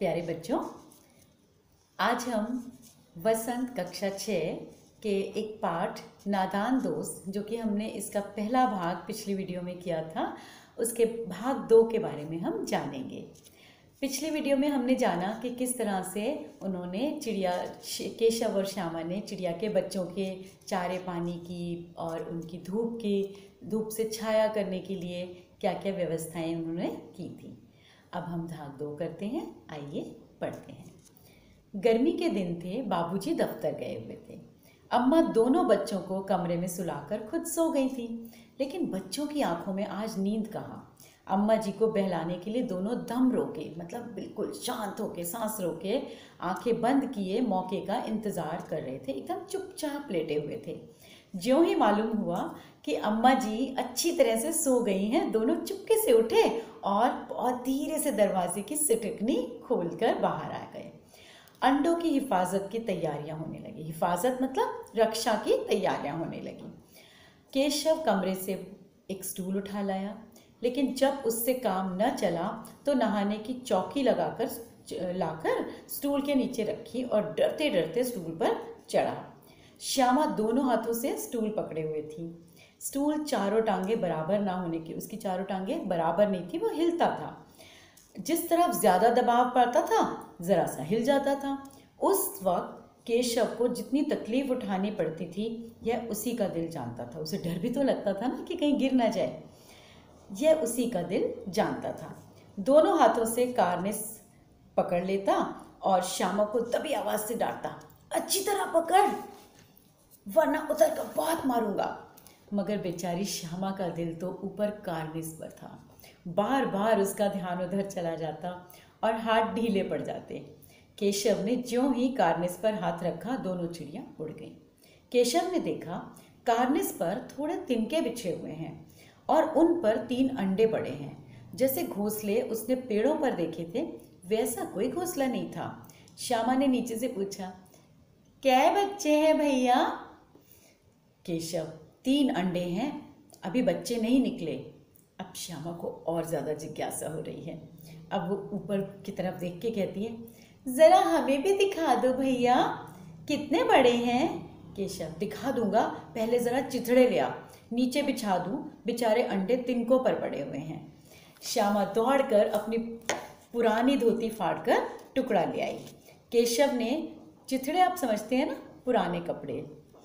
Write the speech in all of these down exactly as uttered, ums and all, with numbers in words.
प्यारे बच्चों, आज हम वसंत कक्षा छः के एक पाठ नादान दोस्त, जो कि हमने इसका पहला भाग पिछली वीडियो में किया था, उसके भाग दो के बारे में हम जानेंगे। पिछली वीडियो में हमने जाना कि किस तरह से उन्होंने चिड़िया केशव और श्यामा ने चिड़िया के बच्चों के चारे पानी की और उनकी धूप की धूप से छाया करने के लिए क्या क्या व्यवस्थाएं उन्होंने की थी। अब हम भाग दो करते हैं, आइए पढ़ते हैं। गर्मी के दिन थे, बाबूजी दफ्तर गए हुए थे। अम्मा दोनों बच्चों को कमरे में सुलाकर खुद सो गई थी, लेकिन बच्चों की आंखों में आज नींद कहाँ। अम्मा जी को बहलाने के लिए दोनों दम रोके, मतलब बिल्कुल शांत होके सांस रोके आंखें बंद किए मौके का इंतजार कर रहे थे। एकदम चुपचाप लेटे हुए थे। ज्यों ही मालूम हुआ कि अम्मा जी अच्छी तरह से सो गई हैं, दोनों चुपके से उठे और बहुत धीरे से दरवाजे की सिटकनी खोलकर बाहर आ गए। अंडों की हिफाजत की तैयारियां होने लगी। हिफाजत मतलब रक्षा की तैयारियां होने लगी। केशव कमरे से एक स्टूल उठा लाया, लेकिन जब उससे काम न चला तो नहाने की चौकी लगाकर लाकर स्टूल के नीचे रखी और डरते डरते स्टूल पर चढ़ा। श्यामा दोनों हाथों से स्टूल पकड़े हुए थी। स्टूल चारों टांगे बराबर ना होने की, उसकी चारों टांगे बराबर नहीं थी, वो हिलता था। जिस तरफ ज्यादा दबाव पड़ता था जरा सा हिल जाता था। उस वक्त केशव को जितनी तकलीफ उठानी पड़ती थी यह उसी का दिल जानता था। उसे डर भी तो लगता था ना कि कहीं गिर ना जाए, यह उसी का दिल जानता था। दोनों हाथों से कारनेस पकड़ लेता और श्यामा को दबी आवाज से डांटता, अच्छी तरह पकड़ वरना उतर कर बहुत मारूंगा। मगर बेचारी श्यामा का दिल तो ऊपर कारनेस पर था। बार बार उसका ध्यान उधर चला जाता और हाथ ढीले पड़ जाते। केशव ने ज्यों ही कारनेस पर हाथ रखा, दोनों चिड़िया उड़ गईं। केशव ने देखा कारनेस पर थोड़े तिनके बिछे हुए हैं और उन पर तीन अंडे पड़े हैं। जैसे घोंसले उसने पेड़ों पर देखे थे वैसा कोई घोंसला नहीं था। श्यामा ने नीचे से पूछा, क्या बच्चे हैं भैया? केशव, तीन अंडे हैं, अभी बच्चे नहीं निकले। अब श्यामा को और ज्यादा जिज्ञासा हो रही है। अब वो ऊपर की तरफ देख के कहती है, जरा हमें भी दिखा दो भैया, कितने बड़े हैं? केशव, दिखा दूंगा, पहले जरा चिथड़े ले आ, नीचे बिछा दूं, बेचारे अंडे तिनकों पर पड़े हुए हैं। श्यामा दौड़कर अपनी पुरानी धोती फाड़कर टुकड़ा ले आई। केशव ने चिथड़े, आप समझते हैं ना, पुराने कपड़े,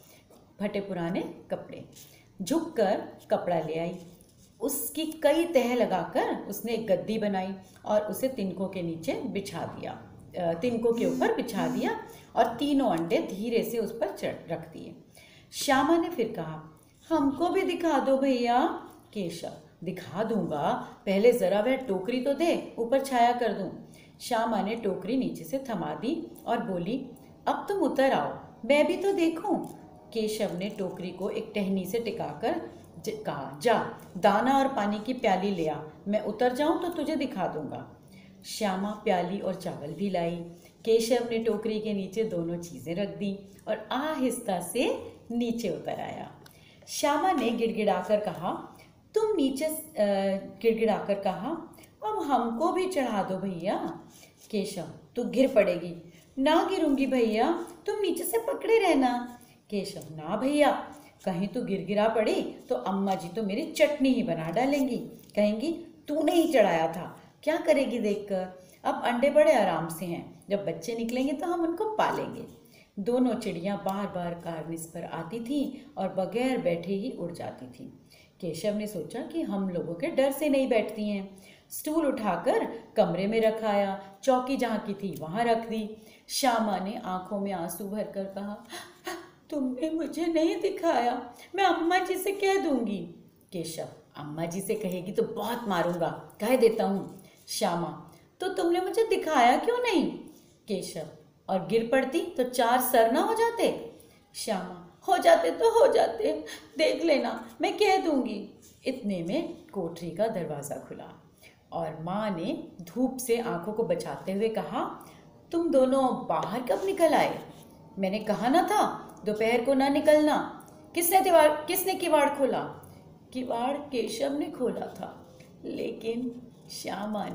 फटे पुराने कपड़े, झुककर कपड़ा ले आई। उसकी कई तह लगाकर उसने एक गद्दी बनाई और उसे तिनकों के नीचे बिछा दिया, तिनकों के ऊपर बिछा दिया और तीनों अंडे धीरे से उस पर चढ़ रख दिए। श्यामा ने फिर कहा, हमको भी दिखा दो भैया। केशव, दिखा दूंगा, पहले जरा वह टोकरी तो दे, ऊपर छाया कर दूं। श्यामा ने टोकरी नीचे से थमा दी और बोली, अब तुम उतर आओ, मैं भी तो देखूं। केशव ने टोकरी को एक टहनी से टिकाकर कहा, जा दाना और पानी की प्याली ले आ, मैं उतर जाऊं तो तुझे दिखा दूंगा। श्यामा प्याली और चावल भी लाई। केशव ने टोकरी के नीचे दोनों चीजें रख दी और आहिस्ता से नीचे उतर आया। श्यामा ने गिड़गिड़ाकर कहा, तुम नीचे गिड़गिड़ाकर कहा, अब हमको भी चढ़ा दो भैया। केशव, तू गिर पड़ेगी। ना गिरूंगी भैया, तुम नीचे से पकड़े रहना। केशव, ना भैया, कहीं तू गिरगिरा पड़ी तो अम्मा जी तो मेरी चटनी ही बना डालेंगी, कहेंगी तूने ही चढ़ाया था, क्या करेगी देखकर। अब अंडे बड़े आराम से हैं, जब बच्चे निकलेंगे तो हम उनको पालेंगे। दोनों चिड़ियां बार बार कारनिस पर आती थीं और बगैर बैठे ही उड़ जाती थीं। केशव ने सोचा कि हम लोगों के डर से नहीं बैठती हैं। स्टूल उठाकर कमरे में रखाया, चौकी जहाँ की थी वहाँ रख दी। श्यामा ने आंखों में आंसू भरकर कहा, तुमने मुझे नहीं दिखाया, मैं अम्मा जी से कह दूंगी। केशव, अम्मा जी से कहेगी तो बहुत मारूंगा, कह देता हूँ। श्यामा, तो तुमने मुझे दिखाया क्यों नहीं? केशव, और गिर पड़ती तो चार सर ना हो जाते? श्यामा, हो जाते तो हो जाते, देख लेना, मैं कह दूंगी। इतने में कोठरी का दरवाजा खुला और माँ ने धूप से आंखों को बचाते हुए कहा, तुम दोनों बाहर कब निकल आए? मैंने कहा ना था दोपहर को ना निकलना। किसने दीवार किसने किवाड़ खोला? किवाड़ केशव ने खोला था, लेकिन श्यामा ने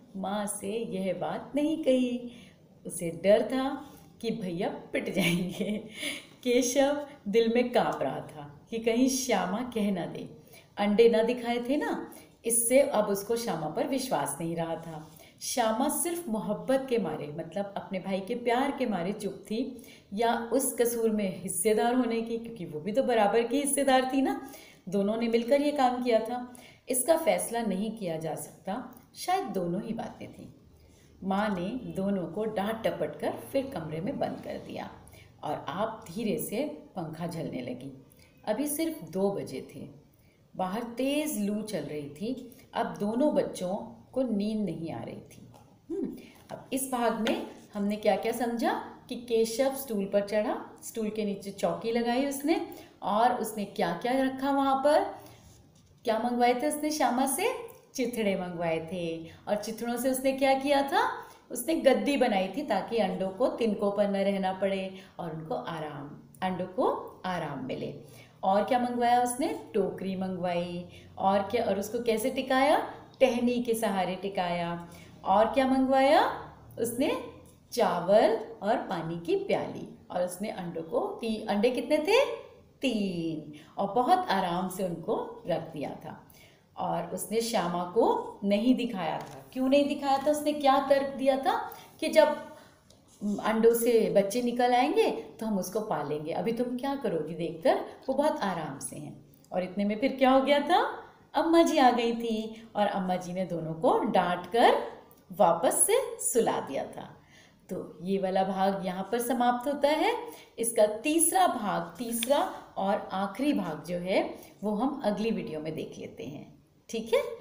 माँ से यह बात नहीं कही। उसे डर था कि भैया पिट जाएंगे। केशव दिल में कांप रहा था कि कहीं श्यामा कह ना दे। अंडे ना दिखाए थे ना, इससे अब उसको श्यामा पर विश्वास नहीं रहा था। श्यामा सिर्फ मोहब्बत के मारे, मतलब अपने भाई के प्यार के मारे चुप थी, या उस कसूर में हिस्सेदार होने की, क्योंकि वो भी तो बराबर की हिस्सेदार थी ना, दोनों ने मिलकर ये काम किया था। इसका फैसला नहीं किया जा सकता, शायद दोनों ही बातें थीं। माँ ने दोनों को डांट टपट कर फिर कमरे में बंद कर दिया और आप धीरे से पंखा झलने लगी। अभी सिर्फ दो बजे थे, बाहर तेज लू चल रही थी। अब दोनों बच्चों को नींद नहीं आ रही थी। हम्म, अब इस भाग में हमने क्या क्या समझा कि केशव स्टूल पर चढ़ा, स्टूल के नीचे चौकी लगाई उसने, और उसने क्या क्या रखा वहाँ पर, क्या मंगवाए थे उसने श्यामा से, चिथड़े मंगवाए थे, और चिथड़ों से उसने क्या किया था, उसने गद्दी बनाई थी ताकि अंडों को तिनकों पर न रहना पड़े और उनको आराम अंडों को आराम मिले। और क्या मंगवाया उसने, टोकरी मंगवाई, और क्या, और उसको कैसे टिकाया, टहनी के सहारे टिकाया। और क्या मंगवाया उसने, चावल और पानी की प्याली, और उसने अंडों को, तीन अंडे कितने थे, तीन, और बहुत आराम से उनको रख दिया था। और उसने श्यामा को नहीं दिखाया था। क्यों नहीं दिखाया था, उसने क्या तर्क दिया था कि जब अंडों से बच्चे निकल आएंगे तो हम उसको पालेंगे, अभी तुम क्या करोगी देखकर, वो बहुत आराम से हैं। और इतने में फिर क्या हो गया था, अम्मा जी आ गई थी, और अम्मा जी ने दोनों को डांट कर वापस से सुला दिया था। तो ये वाला भाग यहाँ पर समाप्त होता है। इसका तीसरा भाग, तीसरा और आखिरी भाग जो है वो हम अगली वीडियो में देख लेते हैं। ठीक है।